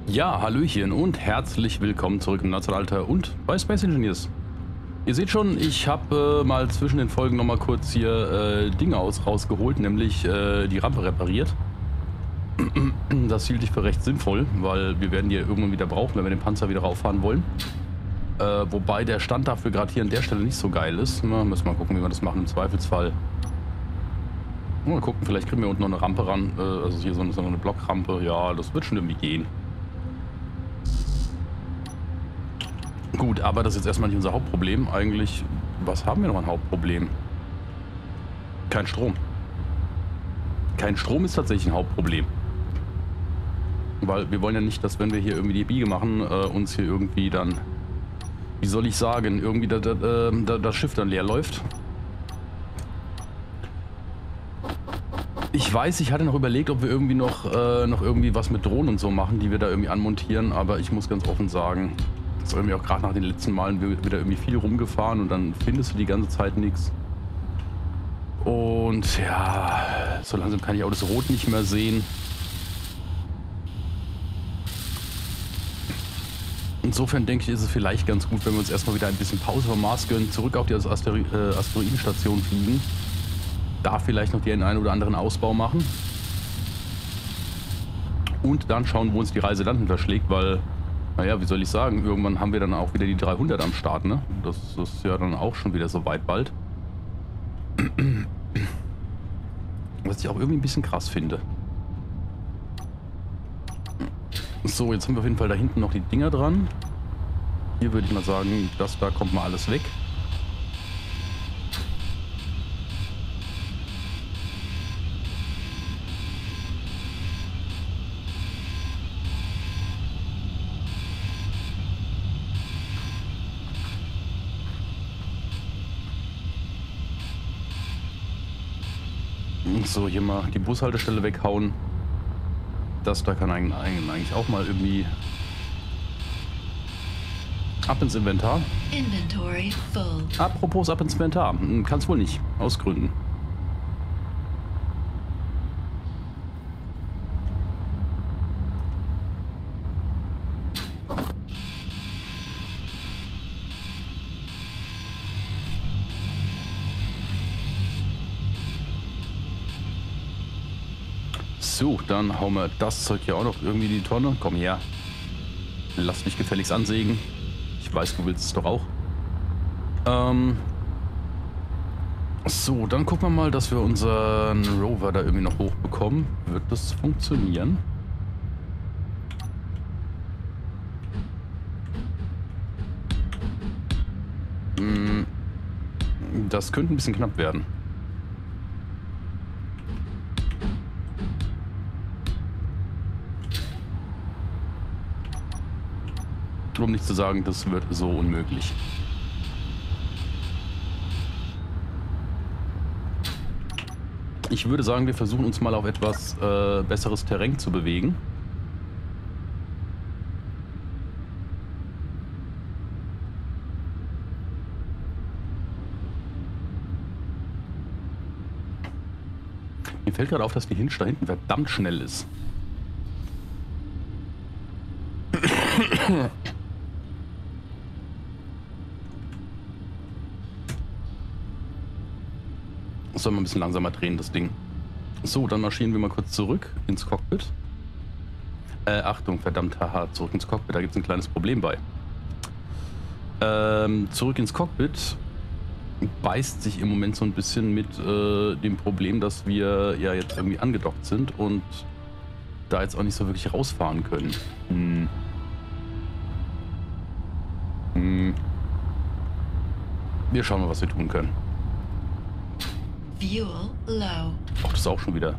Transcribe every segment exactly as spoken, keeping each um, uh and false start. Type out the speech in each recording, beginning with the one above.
Ja, hallöchen und herzlich willkommen zurück im Nationalter und bei Space Engineers. Ihr seht schon, ich habe äh, mal zwischen den Folgen nochmal kurz hier äh, Dinge aus rausgeholt, nämlich äh, die Rampe repariert. Das hielt ich für recht sinnvoll, weil wir werden die irgendwann wieder brauchen, wenn wir den Panzer wieder rauffahren wollen. Äh, wobei der Stand dafür gerade hier an der Stelle nicht so geil ist. Na, müssen wir mal gucken, wie wir das machen im Zweifelsfall. Mal gucken, vielleicht kriegen wir unten noch eine Rampe ran, äh, also hier so eine, so eine Blockrampe. Ja, das wird schon irgendwie gehen. Gut, aber das ist jetzt erstmal nicht unser Hauptproblem. Eigentlich, was haben wir noch ein Hauptproblem? Kein Strom. Kein Strom ist tatsächlich ein Hauptproblem. Weil wir wollen ja nicht, dass wenn wir hier irgendwie die Biege machen, äh, uns hier irgendwie dann, wie soll ich sagen, irgendwie da, da, da, das Schiff dann leer läuft. Ich weiß, ich hatte noch überlegt, ob wir irgendwie noch, äh, noch irgendwie was mit Drohnen und so machen, die wir da irgendwie anmontieren, aber ich muss ganz offen sagen, ist irgendwie auch gerade nach den letzten Malen wieder irgendwie viel rumgefahren und dann findest du die ganze Zeit nichts. Und ja, so langsam kann ich auch das Rot nicht mehr sehen. Insofern denke ich, ist es vielleicht ganz gut, wenn wir uns erstmal wieder ein bisschen Pause vom Mars gönnen, zurück auf die Astero äh, Asteroidenstation fliegen. Da vielleicht noch den einen oder anderen Ausbau machen. Und dann schauen, wo uns die Reise dann verschlägt, weil, naja, wie soll ich sagen, irgendwann haben wir dann auch wieder die dreihundert am Start, ne? Das, das ist ja dann auch schon wieder so weit bald. Was ich auch irgendwie ein bisschen krass finde. So, jetzt haben wir auf jeden Fall da hinten noch die Dinger dran. Hier würde ich mal sagen, das da kommt mal alles weg. So, hier mal die Bushaltestelle weghauen. Das da kann eigentlich auch mal irgendwie ab ins Inventar. Inventory full. Apropos ab ins Inventar. Kann's wohl nicht. Aus Gründen. So, dann hauen wir das Zeug hier auch noch irgendwie in die Tonne. Komm her. Lass dich gefälligst ansägen. Ich weiß, du willst es doch auch. Ähm so, dann gucken wir mal, dass wir unseren Rover da irgendwie noch hochbekommen. Wird das funktionieren? Hm, das könnte ein bisschen knapp werden. Um nicht zu sagen, das wird so unmöglich. Ich würde sagen, wir versuchen uns mal auf etwas äh, besseres Terrain zu bewegen. Mir fällt gerade auf, dass die Hinge da hinten verdammt schnell ist. Soll man ein bisschen langsamer drehen, das Ding. So, dann marschieren wir mal kurz zurück ins Cockpit. Äh, Achtung, verdammt, haha, zurück ins Cockpit, da gibt es ein kleines Problem bei. Ähm, zurück ins Cockpit beißt sich im Moment so ein bisschen mit äh, dem Problem, dass wir ja jetzt irgendwie angedockt sind und da jetzt auch nicht so wirklich rausfahren können. Hm. Hm. Wir schauen mal, was wir tun können. Fuel low. Ach, das ist auch schon wieder.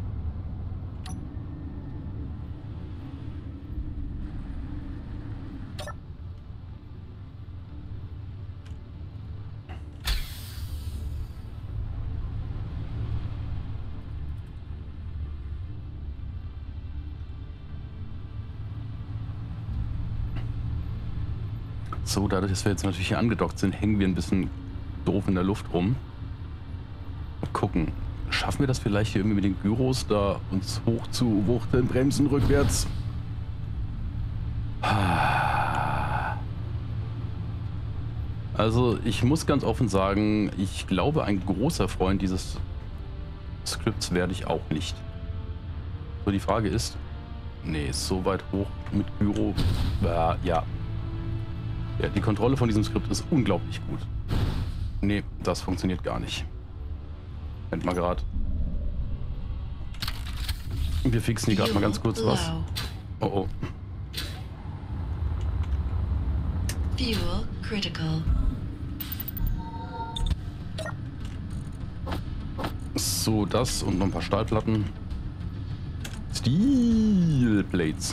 So, dadurch, dass wir jetzt natürlich hier angedockt sind, hängen wir ein bisschen doof in der Luft rum. Mal gucken. Schaffen wir das vielleicht hier irgendwie mit den Gyros da uns hoch zu wuchteln, bremsen rückwärts? Also ich muss ganz offen sagen, ich glaube, ein großer Freund dieses Skripts werde ich auch nicht. So, die Frage ist, nee, ist so weit hoch mit Gyro, äh, ja. ja. Die Kontrolle von diesem Skript ist unglaublich gut. Nee, das funktioniert gar nicht. Moment mal gerade. Wir fixen hier gerade mal ganz kurz was. Oh oh. Fuel critical. So, das und noch ein paar Stahlplatten. Steel Plates.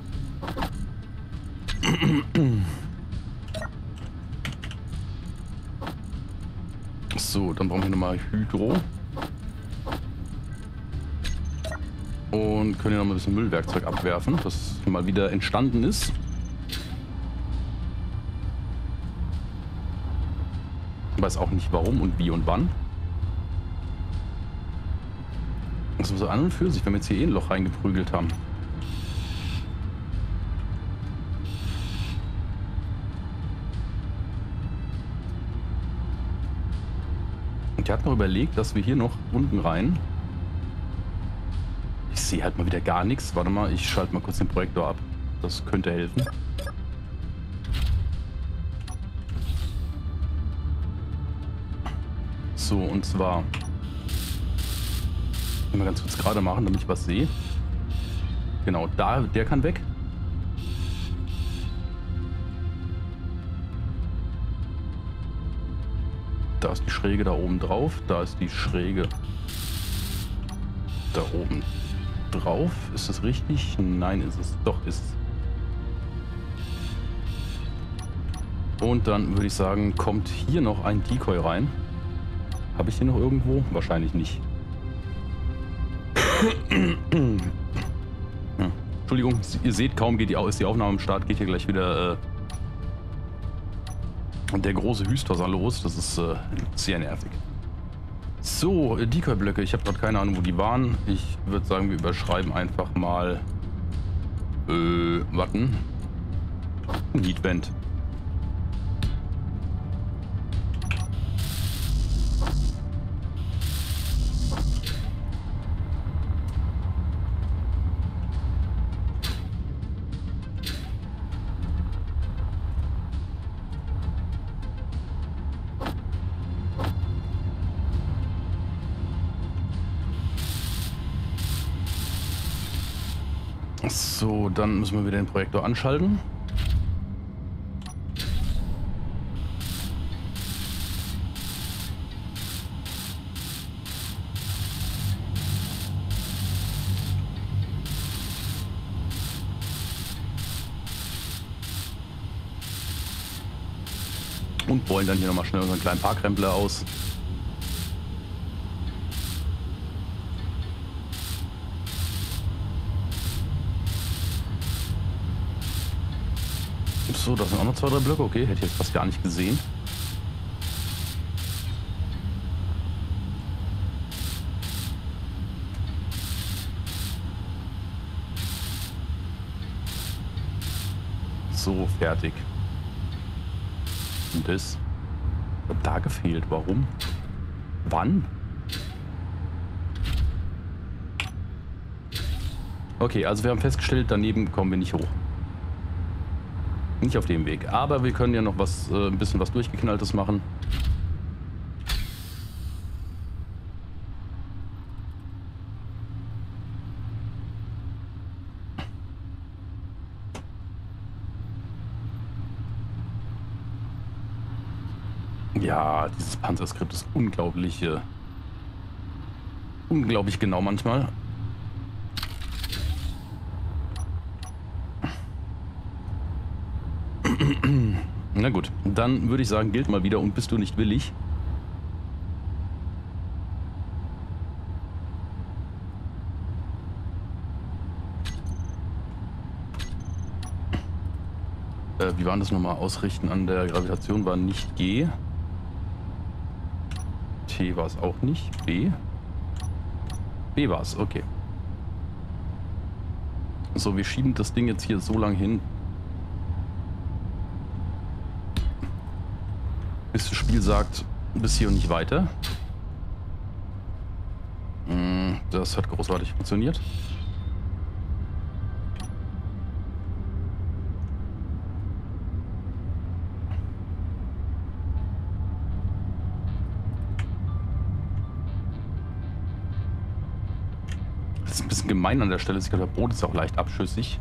So, dann brauchen wir nochmal Hydro. Und können hier nochmal ein bisschen Müllwerkzeug abwerfen, das mal wieder entstanden ist. Ich weiß auch nicht warum und wie und wann. Das ist so an und für sich, wenn wir jetzt hier eh ein Loch reingeprügelt haben. Und der hat noch überlegt, dass wir hier noch unten rein. Ich sehe halt mal wieder gar nichts. Warte mal, ich schalte mal kurz den Projektor ab. Das könnte helfen. So, und zwar mal ganz kurz gerade machen, damit ich was sehe. Genau, da, der kann weg. Da ist die Schräge da oben drauf. Da ist die Schräge da oben drauf. Ist das richtig? Nein, ist es. Doch, ist es. Und dann würde ich sagen, kommt hier noch ein Decoy rein. Habe ich den noch irgendwo? Wahrscheinlich nicht. Ja. Entschuldigung, ihr seht, kaum geht die, ist die Aufnahme am Start, geht hier gleich wieder äh, der große Hüsterser los. Das ist äh, sehr nervig. So, Decoy-Blöcke. Ich habe gerade keine Ahnung, wo die waren. Ich würde sagen, wir überschreiben einfach mal äh, warten. Heatvent. So, dann müssen wir wieder den Projektor anschalten. Und wollen dann hier nochmal schnell unseren kleinen Parkrempler aus. So, das sind auch noch zwei, drei Blöcke. Okay, hätte ich jetzt fast gar nicht gesehen. So, fertig. Und das hat da gefehlt. Warum? Wann? Okay, also wir haben festgestellt, daneben kommen wir nicht hoch. Nicht auf dem Weg. Aber wir können ja noch was, äh, ein bisschen was Durchgeknalltes machen. Ja, dieses Panzerskript ist unglaublich, äh, unglaublich genau manchmal. Na gut, dann würde ich sagen, gilt mal wieder und bist du nicht willig? Äh, wie war das nochmal? Ausrichten an der Gravitation war nicht G. T war es auch nicht. B. B war es, okay. So, wir schieben das Ding jetzt hier so lang hin. bis das Spiel sagt, bis hier und nicht weiter. Das hat großartig funktioniert. Das ist ein bisschen gemein an der Stelle. Ich glaube, der Boden ist auch leicht abschüssig.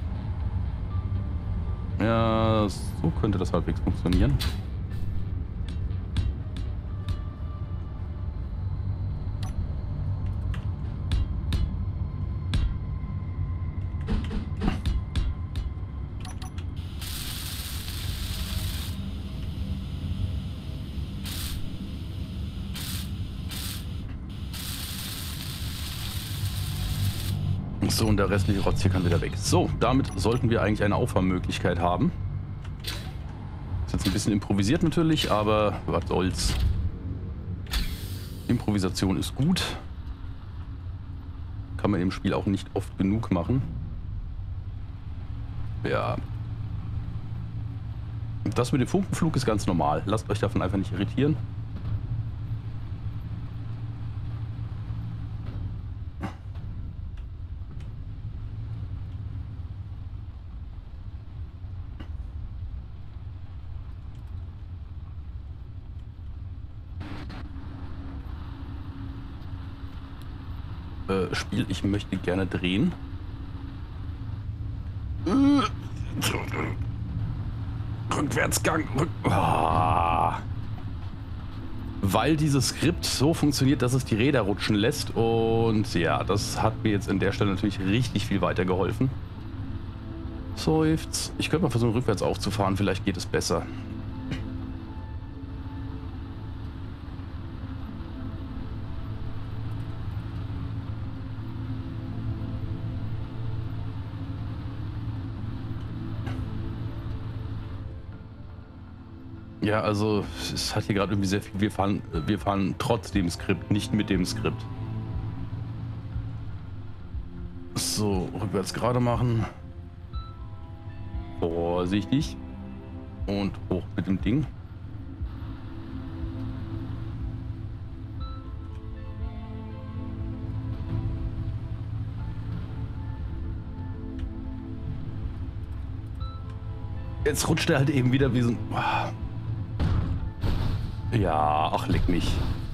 Ja, so könnte das halbwegs funktionieren. So, und der restliche Rotz hier kann wieder weg. So, damit sollten wir eigentlich eine Auffahrmöglichkeit haben. Ist jetzt ein bisschen improvisiert natürlich, aber was soll's. Improvisation ist gut. Kann man im Spiel auch nicht oft genug machen. Ja. Das mit dem Funkenflug ist ganz normal. Lasst euch davon einfach nicht irritieren. Spiel, ich möchte gerne drehen. Rückwärtsgang. Rück ah. Weil dieses Skript so funktioniert, dass es die Räder rutschen lässt. Und ja, das hat mir jetzt an der Stelle natürlich richtig viel weitergeholfen. Seufz. Ich könnte mal versuchen, rückwärts aufzufahren. Vielleicht geht es besser. Ja, also es hat hier gerade irgendwie sehr viel. Wir fahren, wir fahren trotz dem Skript, nicht mit dem Skript. So, rückwärts gerade machen. Vorsichtig. Und hoch mit dem Ding. Jetzt rutscht er halt eben wieder wie so ein... Ja, ach, leck mich.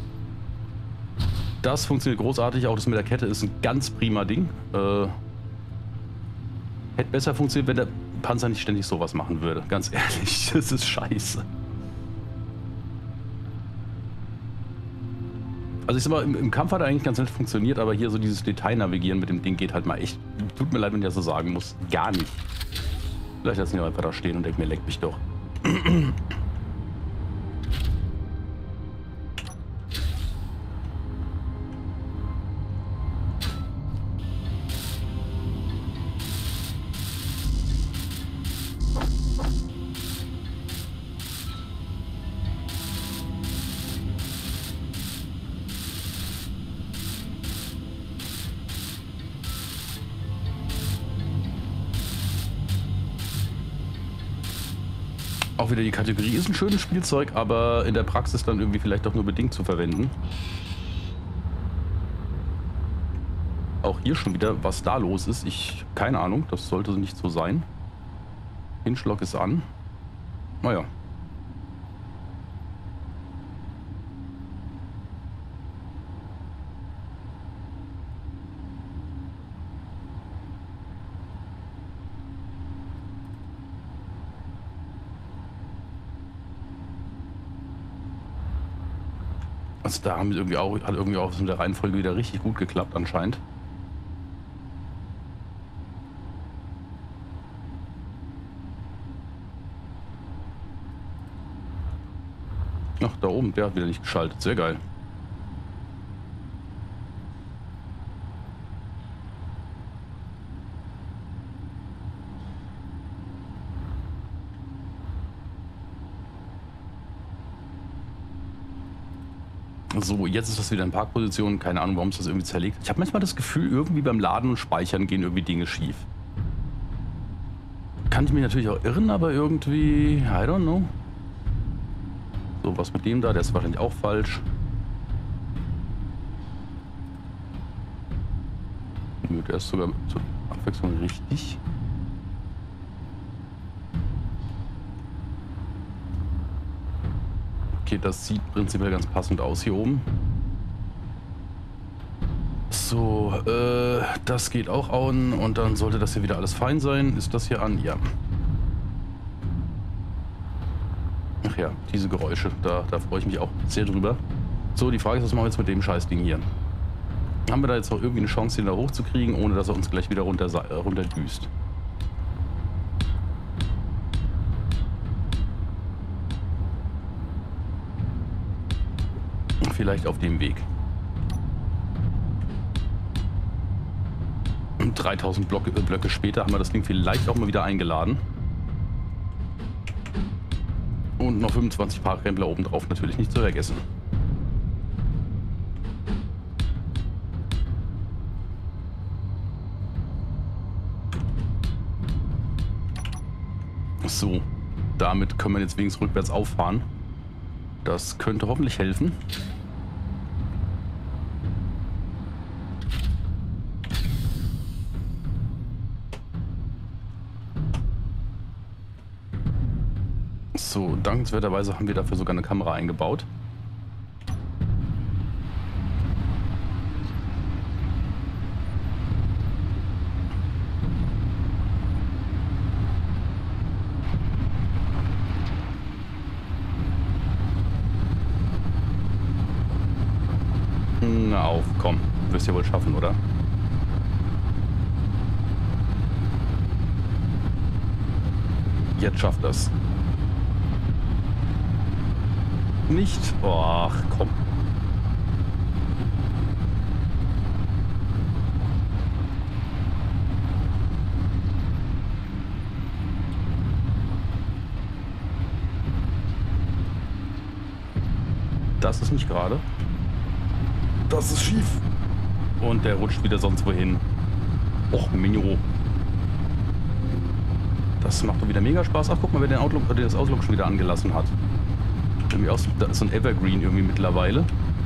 Das funktioniert großartig. Auch das mit der Kette ist ein ganz prima Ding. Äh, hätte besser funktioniert, wenn der Panzer nicht ständig sowas machen würde. Ganz ehrlich, das ist scheiße. Also ich sag mal, im, im Kampf hat er eigentlich ganz nett funktioniert, aber hier so dieses Detail-Navigieren mit dem Ding geht halt mal echt... Tut mir leid, wenn ich das so sagen muss. Gar nicht. Vielleicht lasse ich ihn einfach da stehen und denke mir, leck mich doch. Auch wieder die Kategorie ist ein schönes Spielzeug, aber in der Praxis dann irgendwie vielleicht doch nur bedingt zu verwenden. Auch hier schon wieder, was da los ist. Ich, keine Ahnung, das sollte nicht so sein. Hinschlock ist an. Naja. Also da haben wir irgendwie auch, hat irgendwie auch in der Reihenfolge wieder richtig gut geklappt anscheinend. Ach, da oben, der hat wieder nicht geschaltet. Sehr geil. So, jetzt ist das wieder in Parkposition. Keine Ahnung, warum es das irgendwie zerlegt. Ich habe manchmal das Gefühl, irgendwie beim Laden und Speichern gehen irgendwie Dinge schief. Kann ich mich natürlich auch irren, aber irgendwie... I don't know. So, So, was mit dem da? Der ist wahrscheinlich auch falsch. Nö, der ist sogar zur Abwechslung richtig. Okay, das sieht prinzipiell ganz passend aus hier oben. So, äh, das geht auch an und dann sollte das hier wieder alles fein sein. Ist das hier an? Ja. Ach ja, diese Geräusche, da, da freue ich mich auch sehr drüber. So, die Frage ist, was machen wir jetzt mit dem Scheißding hier? Haben wir da jetzt noch irgendwie eine Chance, den da hochzukriegen, ohne dass er uns gleich wieder runter, äh, runterdüst? Vielleicht auf dem Weg. dreitausend Blöcke, äh, Blöcke später haben wir das Ding vielleicht auch mal wieder eingeladen. Und noch fünfundzwanzig Parkrempler oben drauf, natürlich nicht zu vergessen. So, damit können wir jetzt wenigstens rückwärts auffahren. Das könnte hoffentlich helfen. So, dankenswerterweise haben wir dafür sogar eine Kamera eingebaut. Na auf, komm. Wirst ja wohl schaffen, oder? Jetzt schafft das. Nicht? Ach, komm. Das ist nicht gerade. Das ist schief. Und der rutscht wieder sonst wohin. Och, Minio. Das macht doch wieder mega Spaß. Ach, guck mal, wer den Outlook, der das Outlook schon wieder angelassen hat. Irgendwie auch so, da ist so ein Evergreen irgendwie mittlerweile.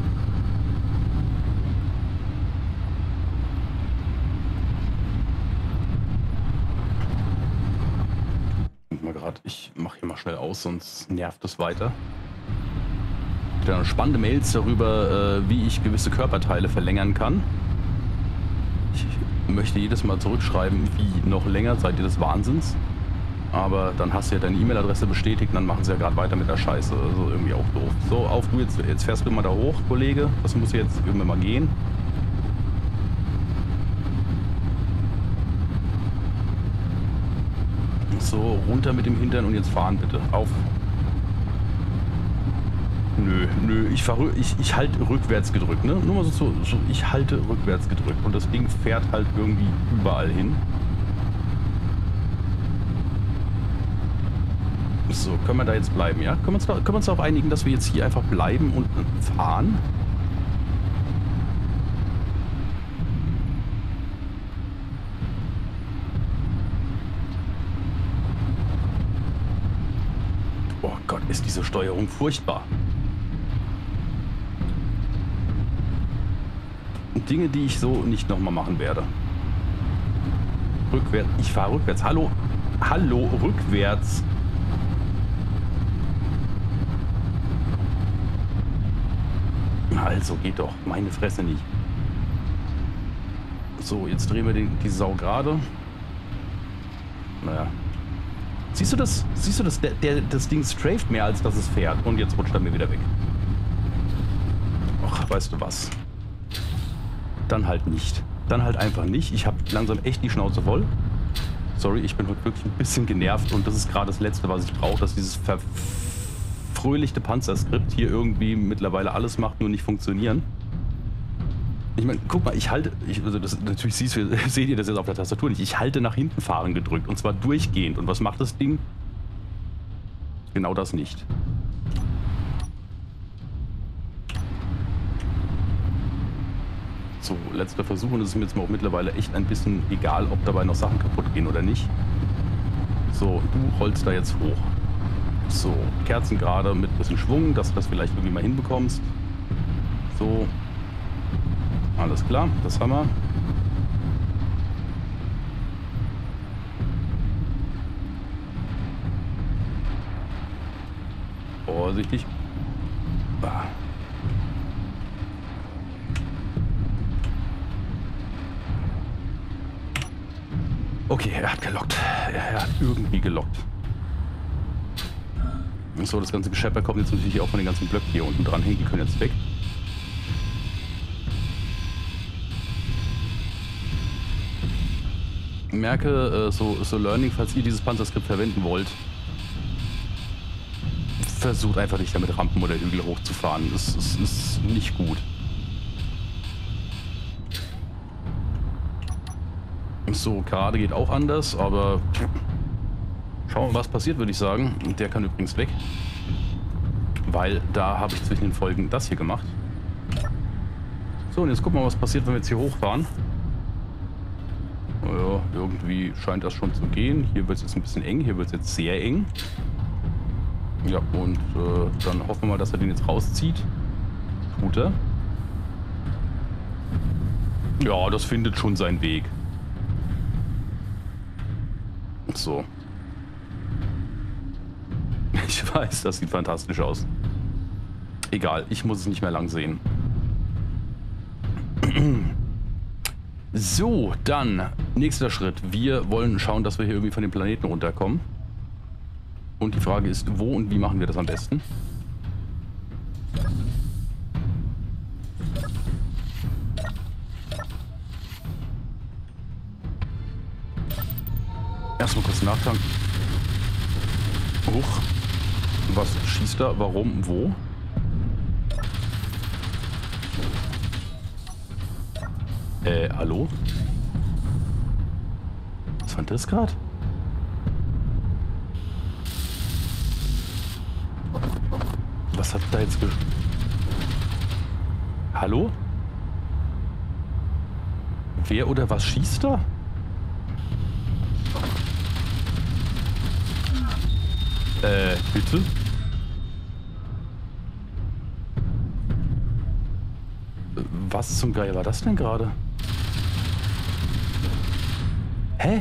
Mal grad, ich mache hier mal schnell aus, sonst nervt es weiter. Dann spannende Mails darüber, äh, wie ich gewisse Körperteile verlängern kann. Ich möchte jedes Mal zurückschreiben, wie noch länger, seid ihr des Wahnsinns. Aber dann hast du ja deine E-Mail-Adresse bestätigt und dann machen sie ja gerade weiter mit der Scheiße. Also irgendwie auch doof. So, auf du, jetzt, jetzt fährst du mal da hoch, Kollege. Das muss jetzt irgendwann mal gehen. So, runter mit dem Hintern und jetzt fahren bitte. Auf. Nö, nö, ich fahre, ich, ich halte rückwärts gedrückt, ne? Nur mal so, so, ich halte rückwärts gedrückt und das Ding fährt halt irgendwie überall hin. So, können wir da jetzt bleiben, ja? Können wir uns, da, können wir uns darauf einigen, dass wir jetzt hier einfach bleiben und fahren? Oh Gott, ist diese Steuerung furchtbar. Dinge, die ich so nicht nochmal machen werde. Rückwärts. Ich fahre rückwärts. Hallo. Hallo, rückwärts. Also, geht doch. Meine Fresse nicht. So, jetzt drehen wir den, die Sau gerade. Naja. Siehst du das? Siehst du das? Der, der, das Ding straft mehr, als dass es fährt. Und jetzt rutscht er mir wieder weg. Ach, weißt du was? Dann halt nicht. Dann halt einfach nicht. Ich habe langsam echt die Schnauze voll. Sorry, ich bin wirklich ein bisschen genervt. Und das ist gerade das Letzte, was ich brauche, dass dieses verfröhlichte Panzerskript hier irgendwie mittlerweile alles macht, nur nicht funktionieren. Ich meine, guck mal, ich halte, ich, also das, natürlich siehst, seht ihr das jetzt auf der Tastatur nicht, ich halte nach hinten fahren gedrückt und zwar durchgehend. Und was macht das Ding? Genau das nicht. So, letzter Versuch und es ist mir jetzt auch mittlerweile echt ein bisschen egal, ob dabei noch Sachen kaputt gehen oder nicht. So, du rollst da jetzt hoch. So, Kerzen gerade mit ein bisschen Schwung, dass du das vielleicht irgendwie mal hinbekommst. So. Alles klar, das haben wir. Vorsichtig. Ah. Okay, er hat gelockt. Er hat irgendwie gelockt. So, das ganze Geschäft kommt jetzt natürlich auch von den ganzen Blöcken hier unten dran hängen. Die können jetzt weg. Merke, so, so Learning, falls ihr dieses Panzerskript verwenden wollt, versucht einfach nicht damit Rampen oder Hügel hochzufahren. Das, das ist nicht gut. So, gerade geht auch anders, aber schauen wir mal, was passiert, würde ich sagen. Der kann übrigens weg, weil da habe ich zwischen den Folgen das hier gemacht. So, und jetzt gucken wir mal, was passiert, wenn wir jetzt hier hochfahren. Ja, irgendwie scheint das schon zu gehen. Hier wird es jetzt ein bisschen eng, hier wird es jetzt sehr eng. Ja, und äh, dann hoffen wir mal, dass er den jetzt rauszieht. Tut er. Ja, das findet schon seinen Weg. So. Ich weiß, das sieht fantastisch aus. Egal, ich muss es nicht mehr lang sehen. So, dann nächster Schritt. Wir wollen schauen, dass wir hier irgendwie von dem Planeten runterkommen. Und die Frage ist, wo und wie machen wir das am besten? Erstmal kurz nachtanken. Huch. Was schießt da? Warum? Wo? Äh, hallo? Was war das gerade? Was hat da jetzt ge... Hallo? Wer oder was schießt da? Äh, bitte? Was zum Geier war das denn gerade? Hä?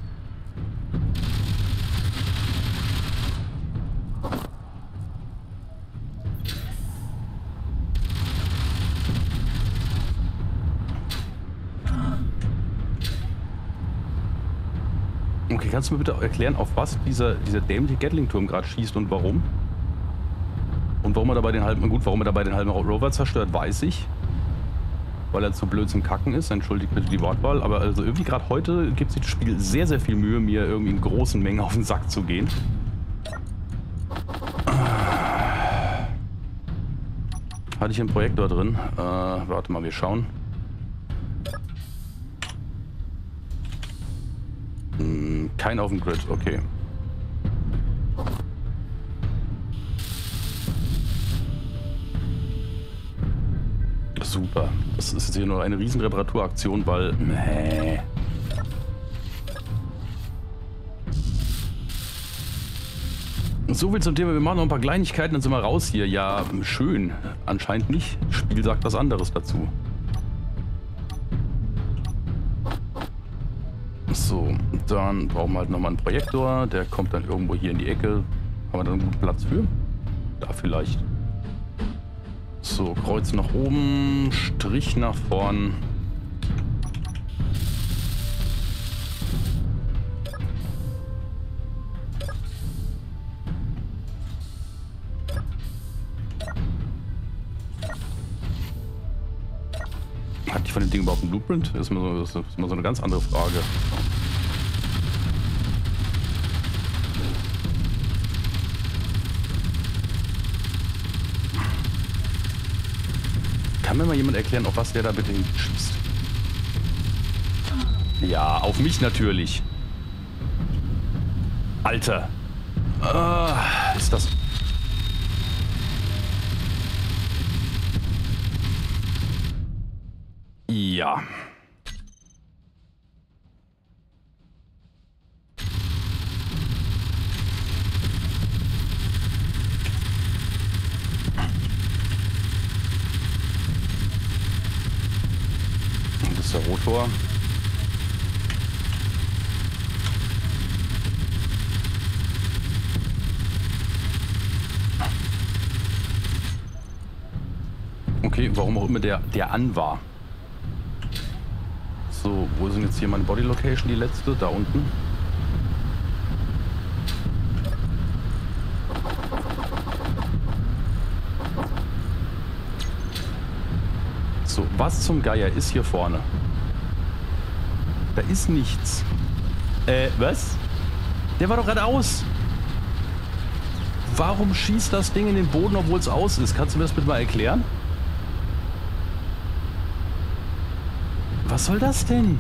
Okay, kannst du mir bitte erklären, auf was dieser, dieser dämliche Gatling-Turm gerade schießt und warum? Und warum er dabei den halben, gut, warum er dabei den halben Rover zerstört, weiß ich. Weil er zu blöd zum Kacken ist, entschuldigt bitte die Wortwahl, aber also irgendwie gerade heute gibt sich das Spiel sehr, sehr viel Mühe, mir irgendwie in großen Mengen auf den Sack zu gehen. Hatte ich einen Projektor drin? Äh, warte mal, wir schauen. Hm, kein auf dem Grid, okay. Super. Das ist jetzt hier nur eine riesen Reparaturaktion, weil... Nee. So viel zum Thema, wir machen noch ein paar Kleinigkeiten, dann sind wir raus hier. Ja, schön. Anscheinend nicht. Das Spiel sagt was anderes dazu. So, dann brauchen wir halt nochmal einen Projektor. Der kommt dann irgendwo hier in die Ecke. Haben wir da einen guten Platz für? Da vielleicht. So, Kreuz nach oben, Strich nach vorn. Hat die von dem Ding überhaupt einen Blueprint? Das ist mal so, das ist mal so eine ganz andere Frage. Kann mir mal jemand erklären, auf was der da bitte schießt? Ja, auf mich natürlich. Alter. Ah, ist das... Ja. vor. Okay, warum auch immer der, der an war. So, wo sind jetzt hier meine Body Location, die letzte? Da unten. So, was zum Geier ist hier vorne? Da ist nichts. Äh, was? Der war doch gerade aus. Warum schießt das Ding in den Boden, obwohl es aus ist? Kannst du mir das bitte mal erklären? Was soll das denn?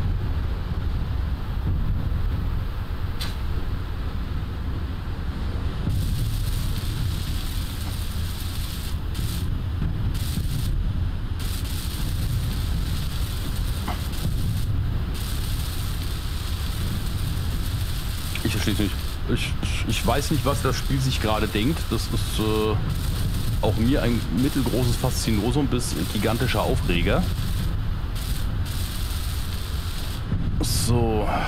Ich verstehe es nicht. Ich, ich weiß nicht, was das Spiel sich gerade denkt. Das ist äh, auch mir ein mittelgroßes Faszinosum bis gigantischer Aufreger. So.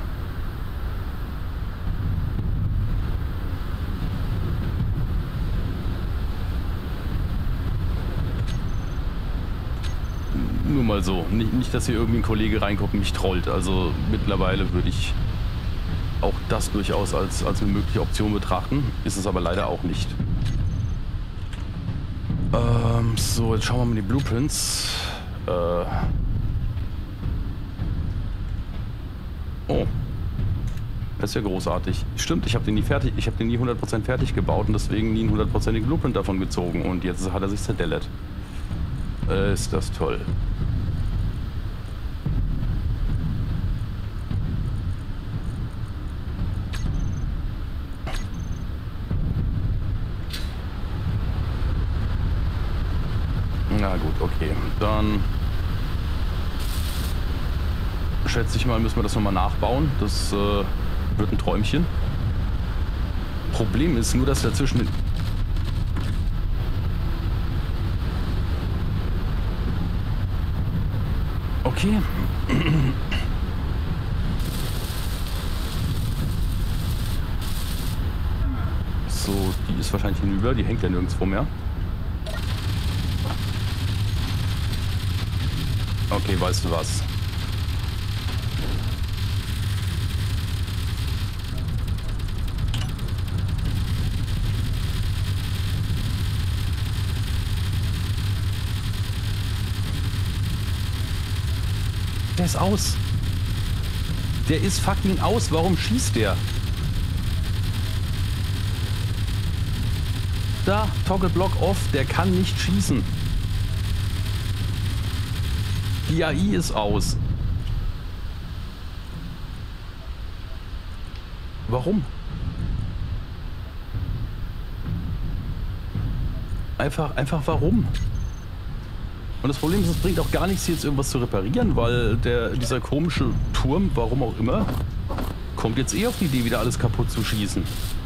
Nur mal so. Nicht, nicht, dass hier irgendwie ein Kollege reinguckt und mich trollt. Also mittlerweile würde ich auch das durchaus als, als eine mögliche Option betrachten. Ist es aber leider auch nicht. Ähm, so, jetzt schauen wir mal die Blueprints. Äh... Oh, das ist ja großartig. Stimmt, ich habe den nie fertig, ich habe den nie hundert Prozent fertig gebaut und deswegen nie einen hundertprozentigen Blueprint davon gezogen und jetzt hat er sich zerdellert. Äh, ist das toll. Na gut, okay. Dann schätze ich mal, müssen wir das nochmal nachbauen. Das äh, wird ein Träumchen. Problem ist nur, dass dazwischen... Okay. So, die ist wahrscheinlich hinüber. Die hängt ja nirgendwo mehr. Okay, weißt du was? Der ist aus. Der ist fucking aus. Warum schießt der? Da, Toggle Block off. Der kann nicht schießen. Die A I ist aus. Warum? Einfach, einfach warum? Und das Problem ist, es bringt auch gar nichts, jetzt irgendwas zu reparieren, weil der, dieser komische Turm, warum auch immer, kommt jetzt eh auf die Idee, wieder alles kaputt zu schießen.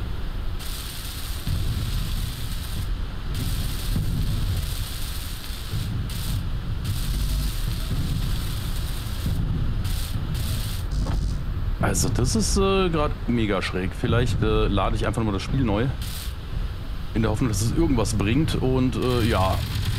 Also das ist äh, gerade mega schräg. Vielleicht äh, lade ich einfach mal das Spiel neu. In der Hoffnung, dass es irgendwas bringt und äh, ja...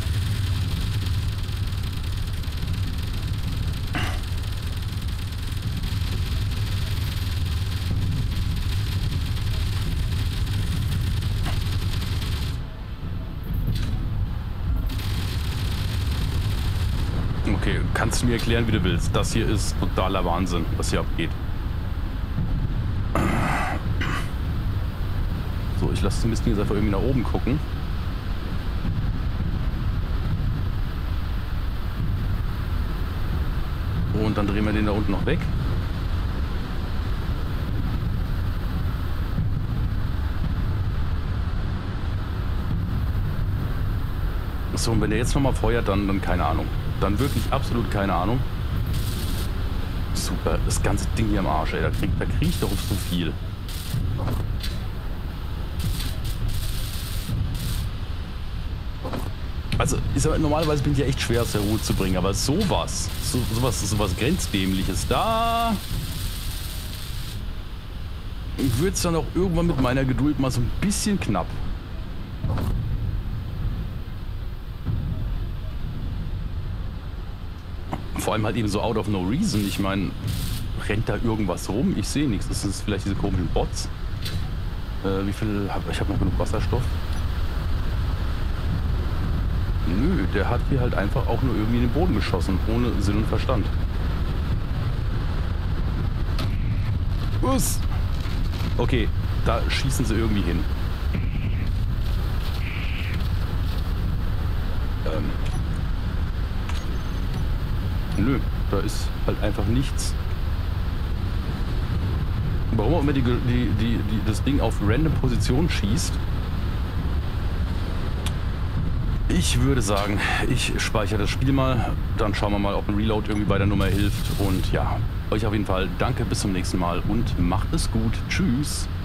Okay, kannst du mir erklären, wie du willst. Das hier ist totaler Wahnsinn, was hier abgeht. So, ich lasse zumindest jetzt einfach irgendwie nach oben gucken. Und dann drehen wir den da unten noch weg. So, und wenn der jetzt nochmal feuert, dann, dann keine Ahnung. Dann wirklich absolut keine Ahnung. Super, das ganze Ding hier am Arsch, ey. Da krieg, da krieg ich doch so viel. Also ist ja, normalerweise bin ich ja echt schwer aus der Ruhe zu bringen, aber sowas, so, sowas, sowas Grenzdämliches, da wird es dann auch irgendwann mit meiner Geduld mal so ein bisschen knapp. Vor allem halt eben so out of no reason. Ich meine, rennt da irgendwas rum? Ich sehe nichts. Das ist vielleicht diese komischen Bots. Äh, wie viel habe ich? Ich habe noch genug Wasserstoff. Nö, der hat hier halt einfach auch nur irgendwie in den Boden geschossen, ohne Sinn und Verstand. Was? Okay, da schießen sie irgendwie hin. Ähm. Nö, da ist halt einfach nichts. Warum auch immer die, die, die, die, das Ding auf random Position schießt. Ich würde sagen, ich speichere das Spiel mal, dann schauen wir mal, ob ein Reload irgendwie bei der Nummer hilft. Und ja, euch auf jeden Fall danke, bis zum nächsten Mal und macht es gut. Tschüss.